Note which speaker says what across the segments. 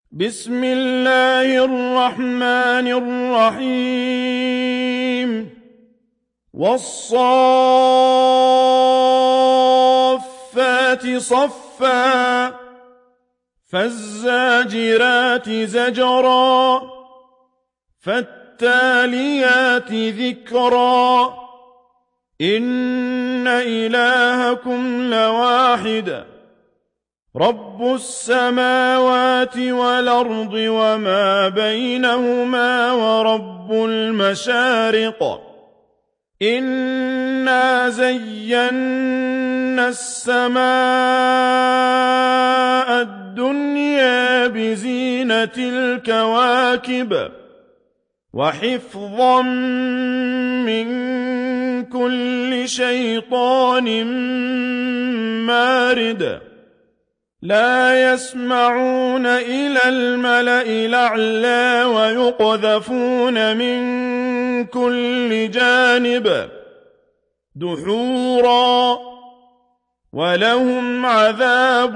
Speaker 1: بسم الله الرحمن الرحيم والصافات صفا فالزاجرات زجرا فالتاليات ذكرا إن إلهكم لواحد رب السماوات والأرض وما بينهما ورب المشارق إنا زينا السماء الدنيا بزينة الكواكب وحفظا من كل شيطان مارد لا يسمعون إلى الملأ الأعلى ويقذفون من كل جانب دحورا ولهم عذاب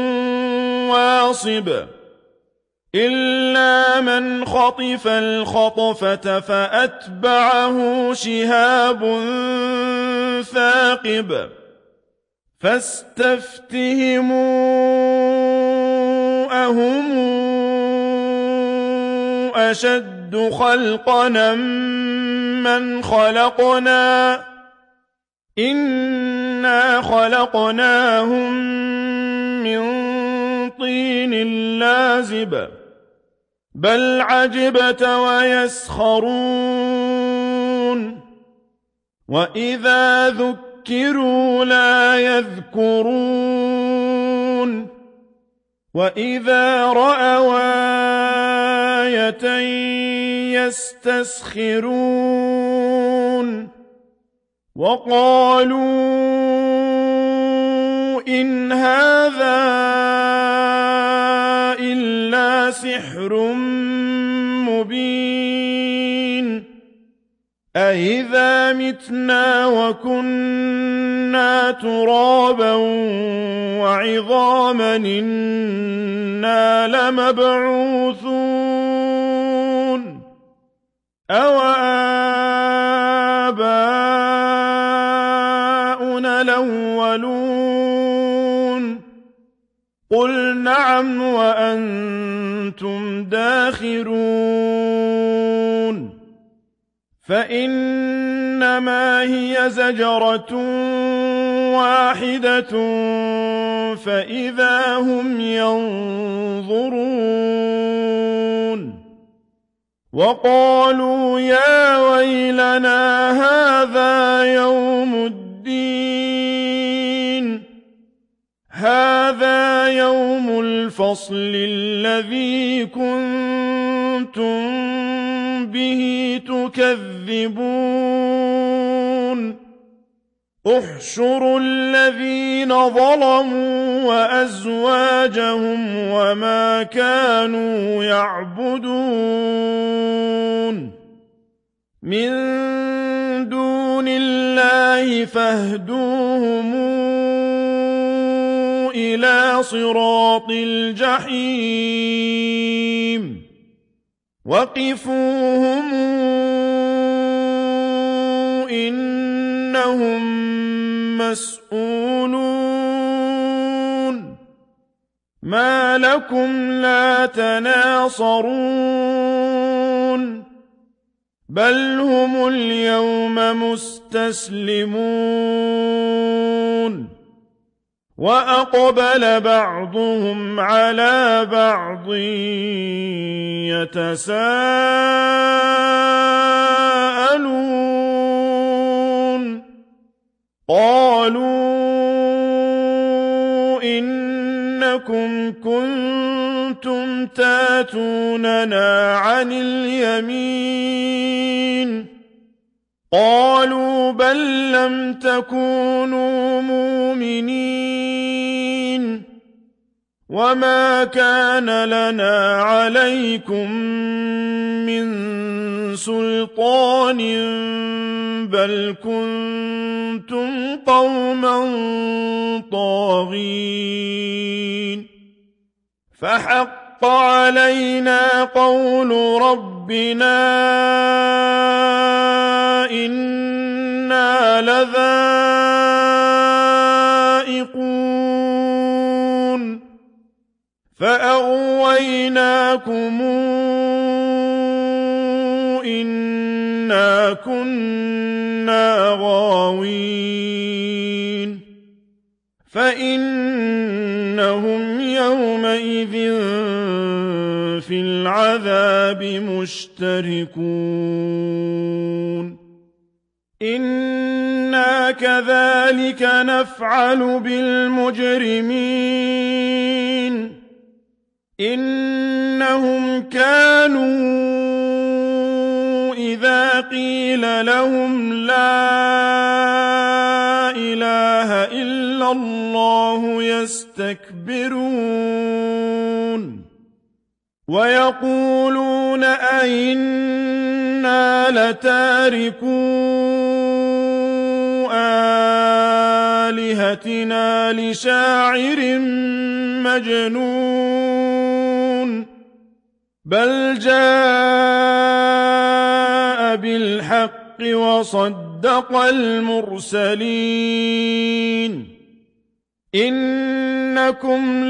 Speaker 1: واصب إلا من خطف الخطفة فأتبعه شهاب ثاقب فاستفتهموا أهم أشد خلقنا من خلقنا إنا خلقناهم من طين لازب بل عجبت ويسخرون وإذا ذكروا لا يذكرون وإذا رأوا آية يستسخرون وقالوا إن هذا إلا سحر مبين أإذا متنا وكنا ترابا وعظاما إنا لمبعوثون أوآباؤنا الأولون قل نعم وأنتم داخرون فإنما هي زجرة واحدة فإذا هم ينظرون وقالوا يا ويلنا هذا يوم الدين هذا يوم الفصل الذي كنتم به تكذبون احشروا الذين ظلموا وأزواجهم وما كانوا يعبدون من دون الله فاهدوهم إلى صراط الجحيم وقفوهم إنهم مسؤولون ما لكم لا تناصرون بل هم اليوم مستسلمون وأقبل بعضهم على بعض يتساءلون قالوا إنكم كنتم تاتوننا عن اليمين قالوا بل لم تكونوا مؤمنين وما كان لنا عليكم من سلطان بل كنتم قوما طاغين فحق حق علينا قول ربنا إنا لذائقون فأغويناكم إنا كنا غاوين فإنهم يومئذ في العذاب مشتركون إنا كذلك نفعل بالمجرمين إنهم كانوا إذا قيل لهم لا إله إلا الله يستكبرون ويقولون أئنا لتاركو آلهتنا لشاعر مجنون بل جاء بالحق وصدق المرسلين إنكم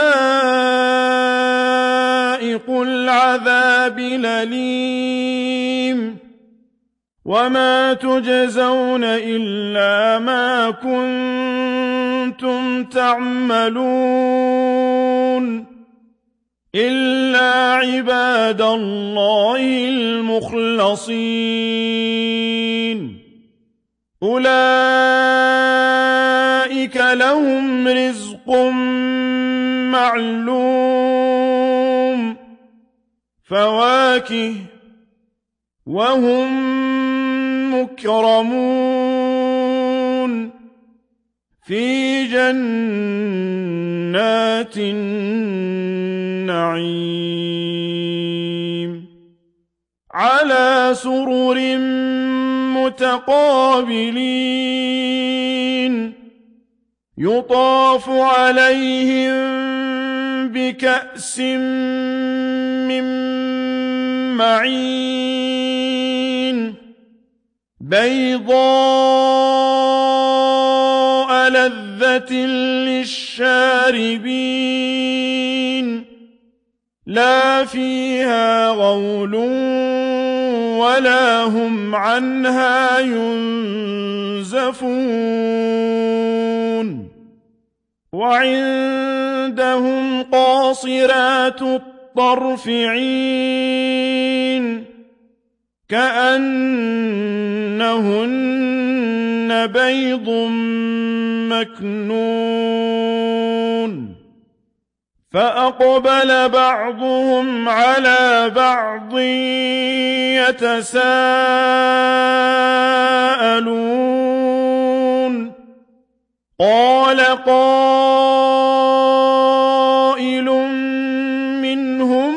Speaker 1: لذائق العذاب الأليم وما تجزون إلا ما كنتم تعملون إلا عباد الله المخلصين أولئك لهم رزق معلوم فواكه وهم مكرمون في جنات النعيم على سرر متقابلين يطاف عليهم بكأس من معين بيضاء لذة للشاربين لا فيها غول ولا هم عنها ينزفون وعندهم قاصرات الطرف عين كأنهن بيض مكنون فأقبل بعضهم على بعض يتساءلون قال قائل منهم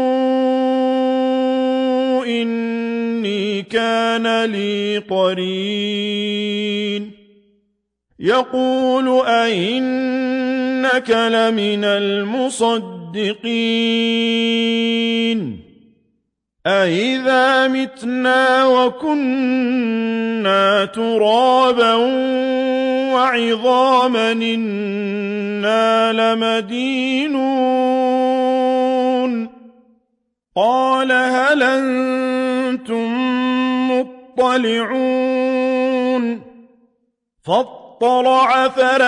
Speaker 1: إني كان لي قرين يقول أئنك لمن المصدقين أئذا متنا وكنا ترابا وعظاما إنا لمدينون قال هل أنتم مطلعون فاطلع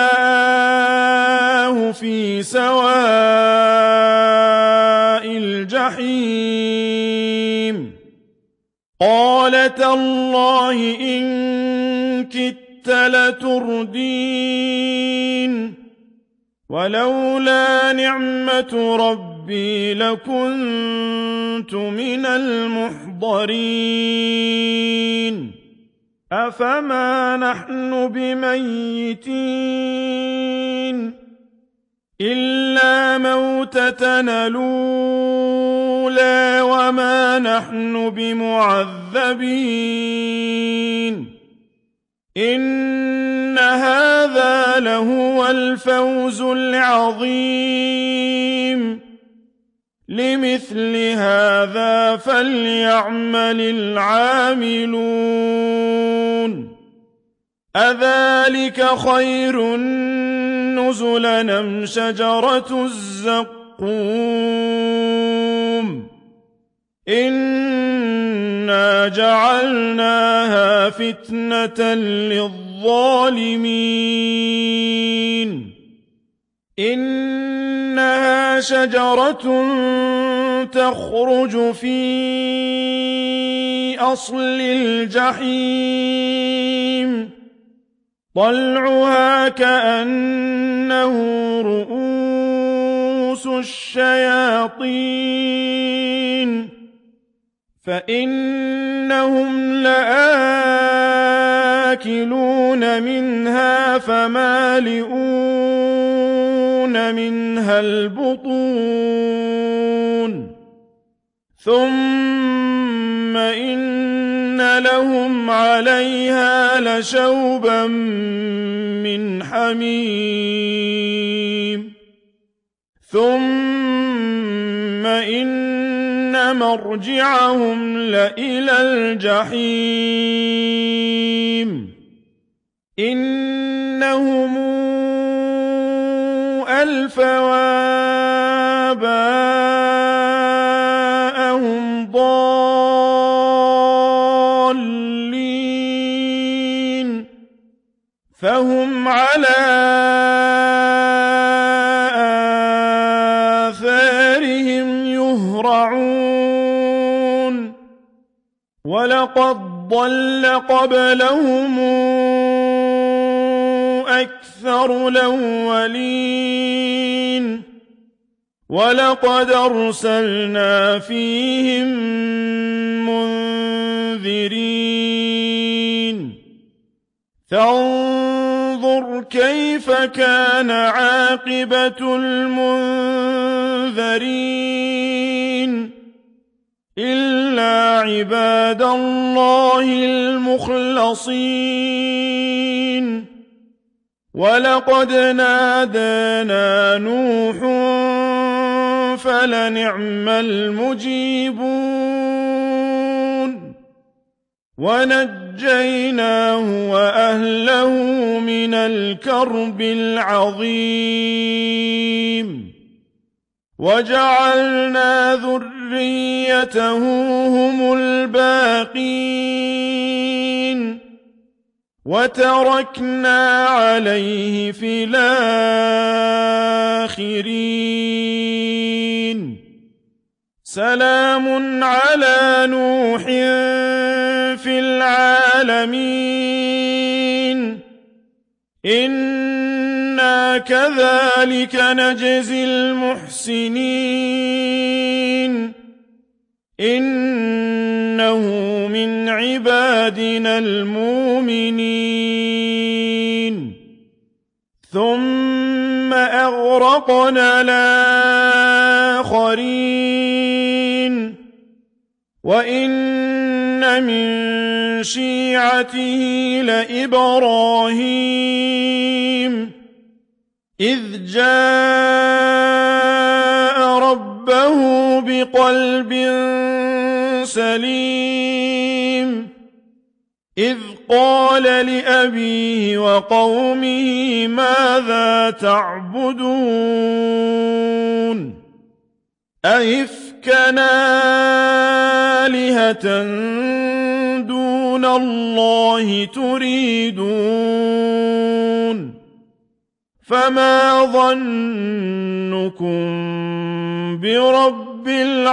Speaker 1: فرآه في سواء الجحيم قال تالله إن كدت لتردين ولولا نعمة ربي لكنت من المحضرين أفما نحن بميتين إلا موتتنا الأولى وما نحن بمعذبين إن هذا لهو الفوز العظيم لمثل هذا فليعمل العاملون أذلك خير نزلا أم شجرة الزقوم إنا جعلناها فتنة للظالمين إنها شجرة تخرج في أصل الجحيم طلعها كأنه رؤوس الشياطين فإنهم لآكلون منها فمالئون منها البطون ثم إن لهم عليها لشوبا من حميم ثم إن مرجعهم لإلى الجحيم إنهم ألفوا آباءهم ضالين فهم على آثارهم يهرعون ولقد ضل قبلهم أكثر الأولين ولقد أرسلنا فيهم منذرين فانظر كيف كان عاقبة المنذرين إلا عباد الله المخلصين ولقد نادانا نوح فلنعم المجيبون ونجيناه وأهله من الكرب العظيم وجعلنا ذريته هم الباقين وتركنا عليه في الآخرين سلام على نوح في العالمين إنا كذلك نجزي المحسنين إنه من عبادنا المؤمنين ثم أغرقنا الآخرين وإن من شيعته لإبراهيم إذ جاء ربه بقلب سليم إذ قال لأبيه وقومه ماذا تعبدون أئفكا آلهة دون الله تريدون فما ظنكم برب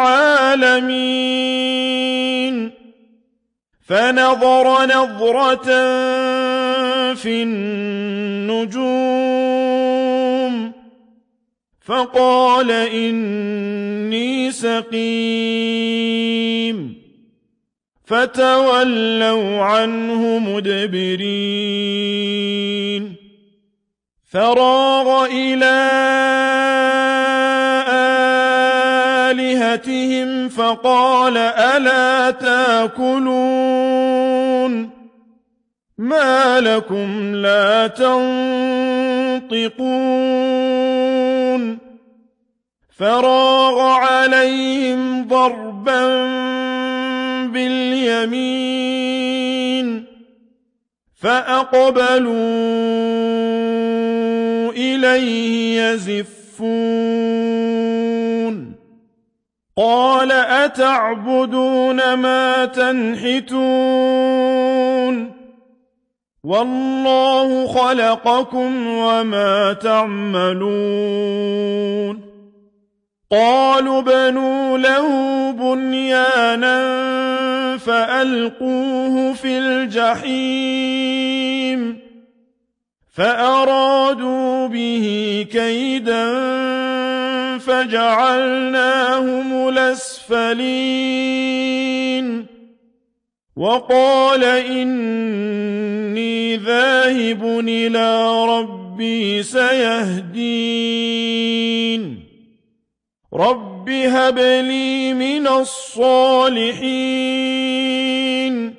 Speaker 1: العالمين فنظر نظرة في النجوم فقال إني سقيم فتولوا عنه مدبرين فراغ إلى آلهتهم فقال ألا تأكلون ما لكم لا تنطقون فراغ عليهم ضربا باليمين فأقبلوا إليه يزفون قال أتعبدون ما تنحتون والله خلقكم وما تعملون قالوا بنوا له بنيانا فألقوه في الجحيم فأرادوا به كيدا فجعلناهم الأسفلين وقال إني ذاهب إلى ربي سيهدين رب هب لي من الصالحين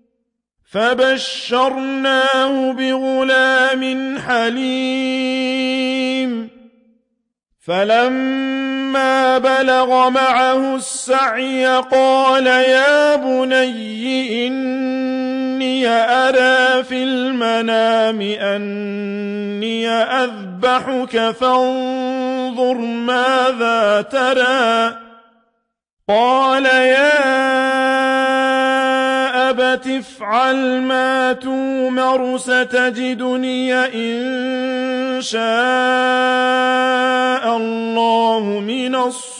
Speaker 1: فبشرناه بغلام حليم فلما بلغ معه السعي قال يا بني إني أرى في المنام أني أذبحك فانظر ماذا ترى قال يا أبت افعل ما تؤمر ستجدني إن شاء الله من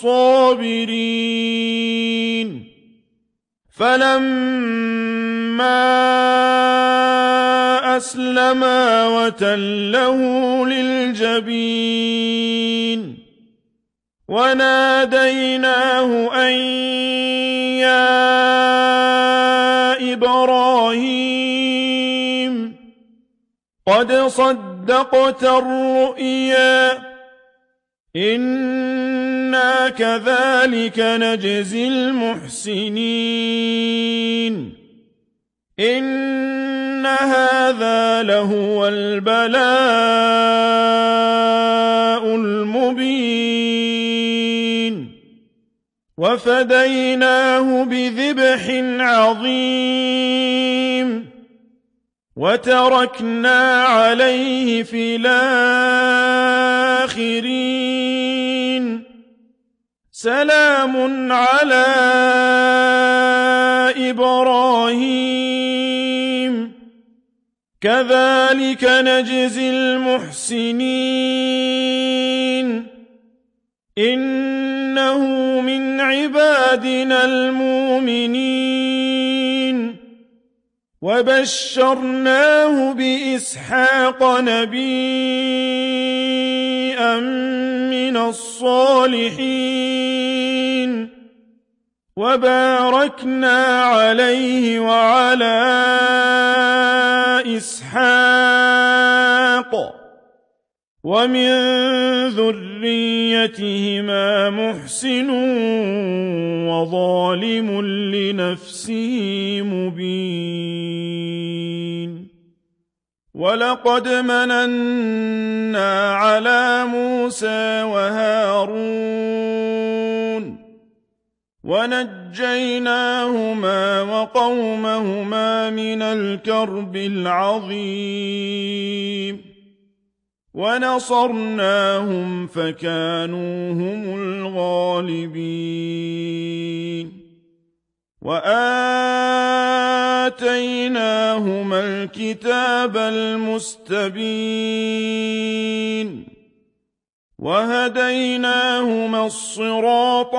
Speaker 1: الصابرين فلما أسلما وتله للجبين وناديناه أن يا إبراهيم قد صدقت الرؤيا إنا كذلك نجزي المحسنين إن هذا لهو البلاء المبين وفديناه بذبح عظيم وتركنا عليه في الآخرين سلام على إبراهيم كذلك نجزي المحسنين إنه من عبادنا المؤمنين وبشرناه بإسحاق نبيا من الصالحين وباركنا عليه وعلى إسحاق ومن ذريتهما محسن وظالم لنفسه مبين ولقد مننا على موسى وهارون ونجيناهما وقومهما من الكرب العظيم ونصرناهم فكانوا هم الغالبين وآتيناهما الكتاب المستبين وهديناهما الصراط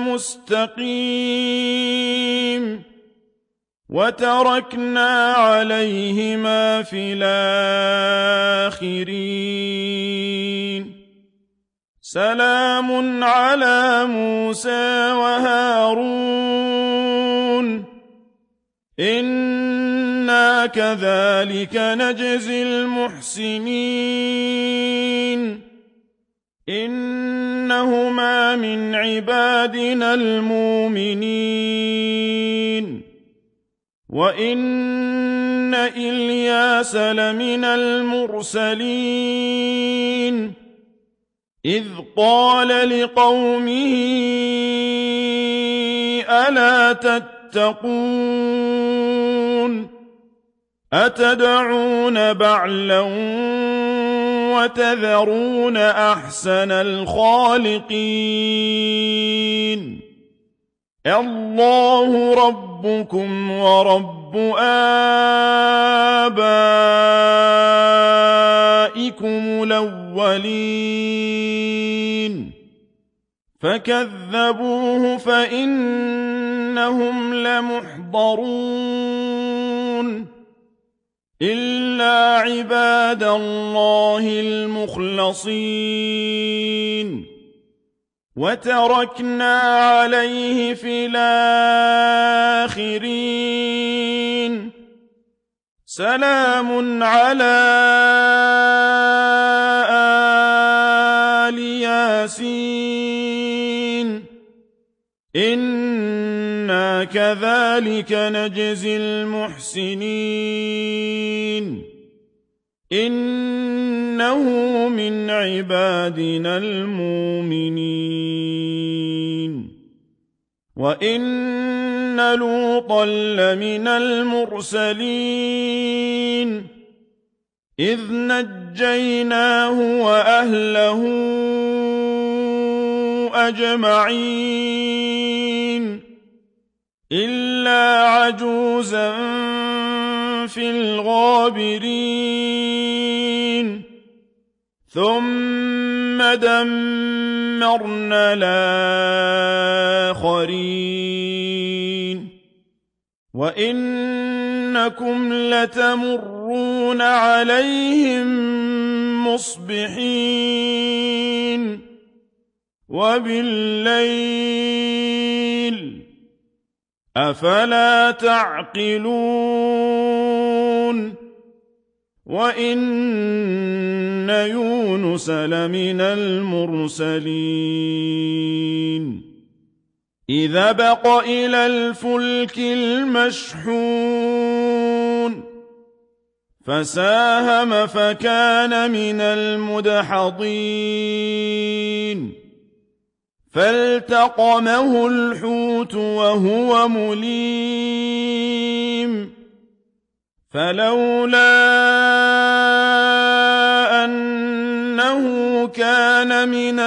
Speaker 1: المستقيم وتركنا عليهما في الآخرين سلام على موسى وهارون إنا كذلك نجزي المحسنين إنهما من عبادنا المؤمنين وإن إلياس لمن المرسلين إذ قال لقومه ألا تتقون أتدعون بعلا وتذرون أحسن الخالقين الله ربكم ورب آبائكم الأولين فكذبوه فإنهم لمحضرون إلا عباد الله المخلصين وتركنا عليه في الآخرين سلام على آل ياسين إنا كذلك نجزي المحسنين إنه من عبادنا المؤمنين وإن لوطا لمن المرسلين إذ نجيناه وأهله أجمعين إلا عجوزا في الغابرين ثم دمرنا الآخرين وإنكم لتمرون عليهم مصبحين وبالليل أفلا تعقلون وإن يونس لمن المرسلين إذا بق إلى الفلك المشحون فساهم فكان من المدحضين فالتقمه الحوت وهو مليم فلولا أنه كان من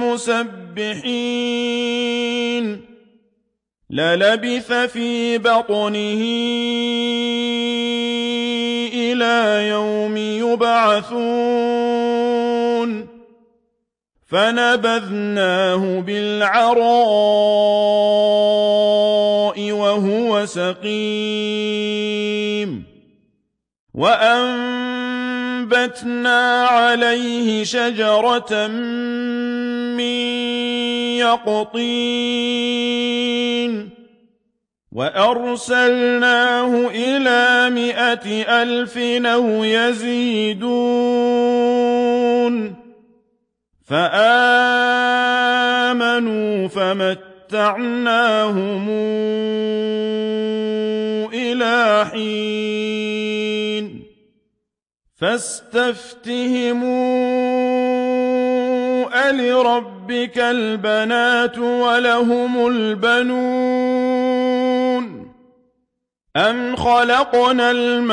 Speaker 1: المسبحين للبث في بطنه إلى يوم يبعثون فنبذناه بالعراء وهو سقيم وأنبتنا عليه شجرة من يقطين وأرسلناه إلى 100,000 أو يزيدون فآمنوا فمتعناهم إلى حين فاستفتهموا ألربك البنات ولهم البنون أم خلقنا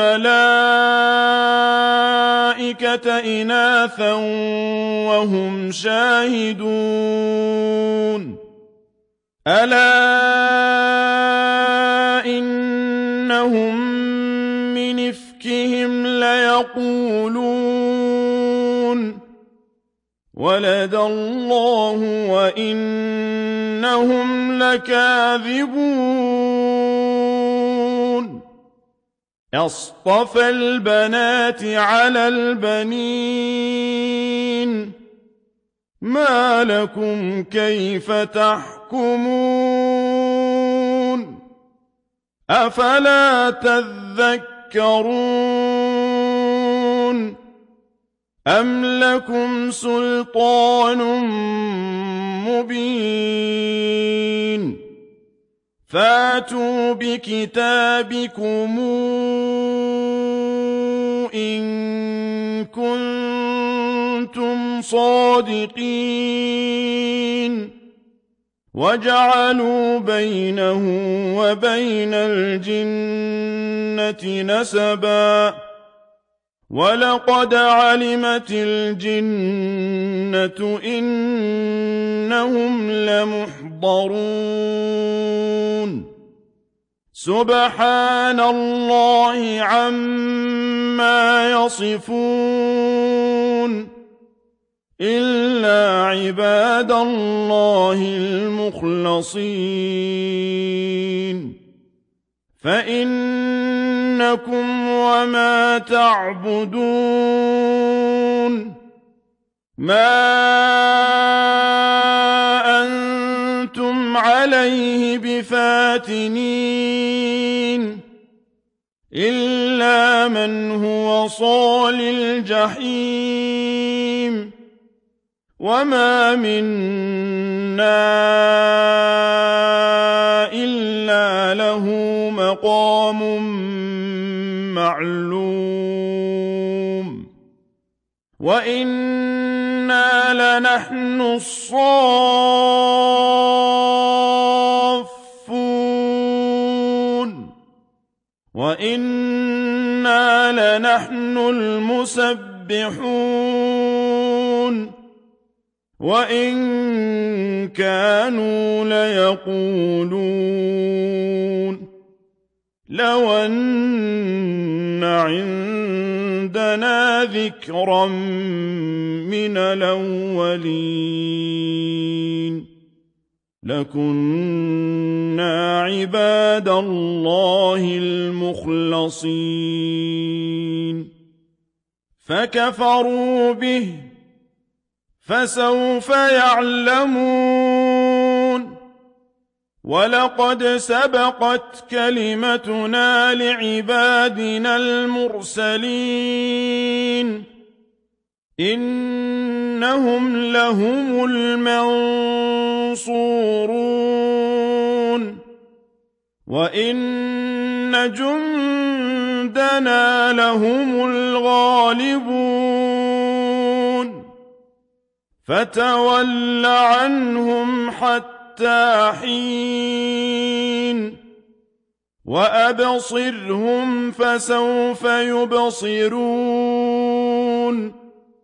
Speaker 1: الملائكة إناثا وهم شاهدون ألا إنهم من إفكهم ليقولون ولد الله وإنهم لكاذبون أصطفى البنات على البنين ما لكم كيف تحكمون أفلا تذكرون أم لكم سلطان مبين فاتوا بكتابكم إن كنتم كنتم صادقين وجعلوا بينه وبين الجنة نسبا ولقد علمت الجنة إنهم لمحضرون سبحان الله عما يصفون إلا عباد الله المخلصين فإنكم وما تعبدون ما أنتم عليه بفاتنين إلا من هو صال الجحيم وما منا إلا له مقام معلوم وإنا لنحن الصافون وإنا لنحن المسبحون وإن كانوا ليقولون لو أن عندنا ذكرا من الأولين لكنا عباد الله المخلصين فكفروا به فسوف يعلمون ولقد سبقت كلمتنا لعبادنا المرسلين إنهم لهم المنصورون وإن جندنا لهم الغالبون فتول عنهم حتى حين وأبصرهم فسوف يبصرون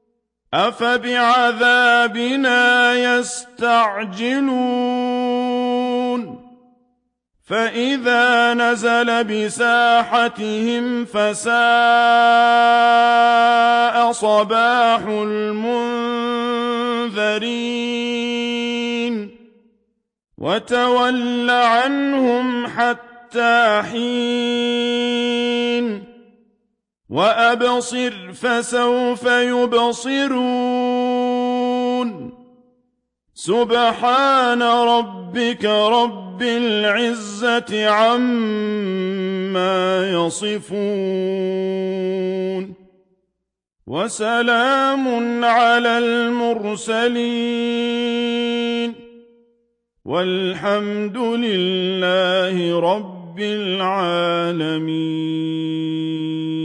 Speaker 1: أفبعذابنا يستعجلون فإذا نزل بساحتهم فساء صباح المنذرين وتول عنهم حتى حين وأبصر فسوف يبصرون سبحان ربك رب العزة عما يصفون وسلام على المرسلين والحمد لله رب العالمين